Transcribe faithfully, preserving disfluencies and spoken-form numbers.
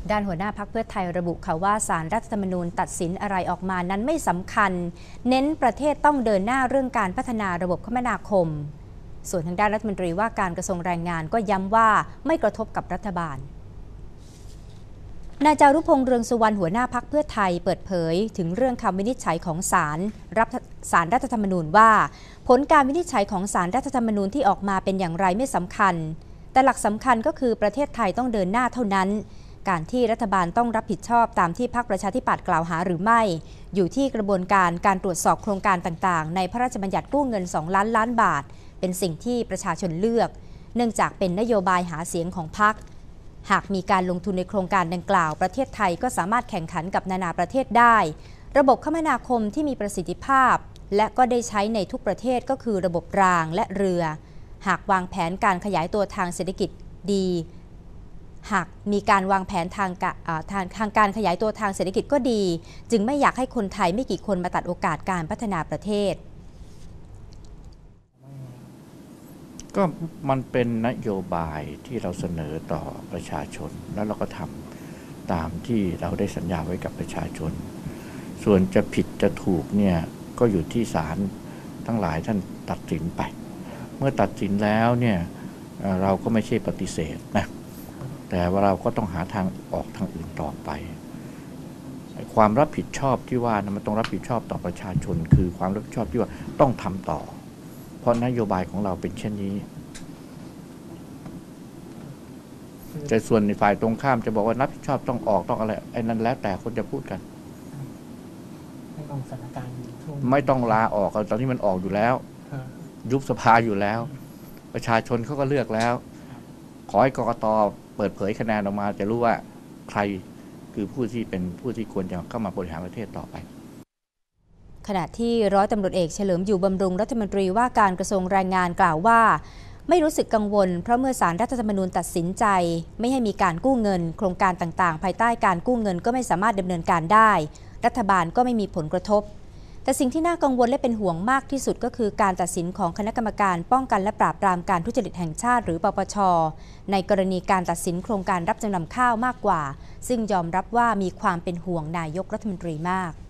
ด้านหัวหน้าพรรคเพื่อไทยระบุค่ะว่าศาลรัฐธรรมนูญตัดสินอะไรออกมานั้นไม่สำคัญเน้นประเทศต้องเดินหน้าเรื่องการพัฒนาระบบคมนาคมส่วนทางด้านรัฐมนตรีว่าการกระทรวงแรงงานก็ย้ำว่าไม่กระทบกับรัฐบาลนายจารุพงษ์เรืองสุวรรณหัวหน้าพรรคเพื่อไทยเปิดเผยถึงเรื่องคำวินิจฉัยของศาลรับศาลรัฐธรรมนูญว่าผลการวินิจฉัยของศาลรัฐธรรมนูญที่ออกมาเป็นอย่างไรไม่สำคัญแต่หลักสำคัญก็คือประเทศไทยต้องเดินหน้าเท่านั้นการที่รัฐบาลต้องรับผิดชอบตามที่พรรคประชาธิปัตย์กล่าวหาหรือไม่อยู่ที่กระบวนการการตรวจสอบโครงการต่างๆในพระราชบัญญัติกู้เงินสองล้านล้านบาทเป็นสิ่งที่ประชาชนเลือกเนื่องจากเป็นนโยบายหาเสียงของพรรคหากมีการลงทุนในโครงการดังกล่าวประเทศไทยก็สามารถแข่งขันกับนานาประเทศได้ระบบคมนาคมที่มีประสิทธิภาพและก็ได้ใช้ในทุกประเทศก็คือระบบรางและเรือหากวางแผนการขยายตัวทางเศรษฐกิจดีหากมีการวางแผนทางทางทางการขยายตัวทางเศรษฐกิจก็ดีจึงไม่อยากให้คนไทยไม่กี่คนมาตัดโอกาสการพัฒนาประเทศก็มันเป็นนโยบายที่เราเสนอต่อประชาชนแล้วเราก็ทำตามที่เราได้สัญญาไว้กับประชาชนส่วนจะผิดจะถูกเนี่ยก็อยู่ที่ศาลทั้งหลายท่านตัดสินไปเมื่อตัดสินแล้วเนี่ยเราก็ไม่ใช่ปฏิเสธนะแต่ว่าเราก็ต้องหาทางออกทางอื่นต่อไปความรับผิดชอบที่ว่านะมันต้องรับผิดชอบต่อประชาชนคือความรับผิดชอบที่ว่าต้องทำต่อเพราะนโยบายของเราเป็นเช่นนี้แต่ส่วนในฝ่ายตรงข้ามจะบอกว่ารับผิดชอบต้องออกต้องอะไรไอ้นั้นแล้วแต่คนจะพูดกันไม่ต้องสถานการณ์ไม่ต้องลาออกตอนนี้มันออกอยู่แล้วยุบสภาอยู่แล้วประชาชนเขาก็เลือกแล้วขอให้กกต.เปิดเผยคะแนนออกมาจะรู้ว่าใครคือผู้ที่เป็นผู้ที่ควรจะเข้ามาบริหารประเทศต่อไปขณะที่ร้อยตำรวจเอกเฉลิมอยู่บำรุงรัฐมนตรีว่าการกระทรวงแรงงานกล่าวว่าไม่รู้สึกกังวลเพราะเมื่อศาลรัฐธรรมนูญตัดสินใจไม่ให้มีการกู้เงินโครงการต่างๆภายใต้การกู้เงินก็ไม่สามารถดำเนินการได้รัฐบาลก็ไม่มีผลกระทบแต่สิ่งที่น่ากังวลและเป็นห่วงมากที่สุดก็คือการตัดสินของคณะกรรมการป้องกันและปราบปรามการทุจริตแห่งชาติหรือปปช.ในกรณีการตัดสินโครงการรับจำนำข้าวมากกว่าซึ่งยอมรับว่ามีความเป็นห่วงนายกรัฐมนตรีมาก